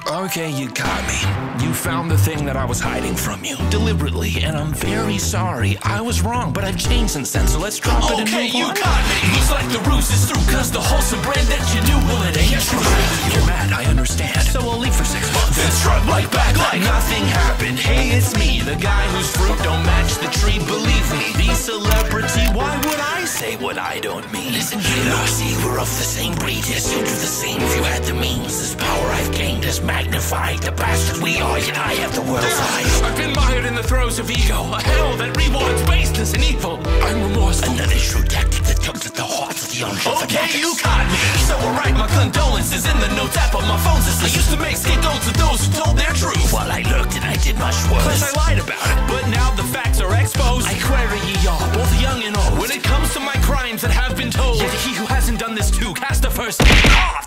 Okay, you caught me. You found the thing that I was hiding from you, deliberately, and I'm very sorry. I was wrong, but I've changed since then, so let's drop it and move on. Okay, you caught me! Looks like the ruse is through, cause the wholesome brand that you knew, well, it ain't true. You're mad, I understand. So I'll leave for 6 months. Then struck right back like nothing happened. Hey, it's me, the guy whose fruit don't match the tree. Believe me, the celebrity, why would I say what I don't mean? Listen, kiddo, see, we're of the same breed. Yes, you do the same if you had the means. This power I've gained is magnified. The bastard we are, yet I have the world's eyes. I've been mired in the throes of ego, a hell that rewards baseness and evil. I'm remorseful. Another shrewd tactic that tugs at the hearts of the unborn. Okay, you caught me. So alright, my condolences in the notes app on my phone's I used to make scapegoats of those who told their truth. While I looked and I did much worse. Plus I lied about it, but now the facts are exposed. I query ye all, both young and old, when it comes to my crimes that have been told. Yet he who hasn't done this too, cast the first.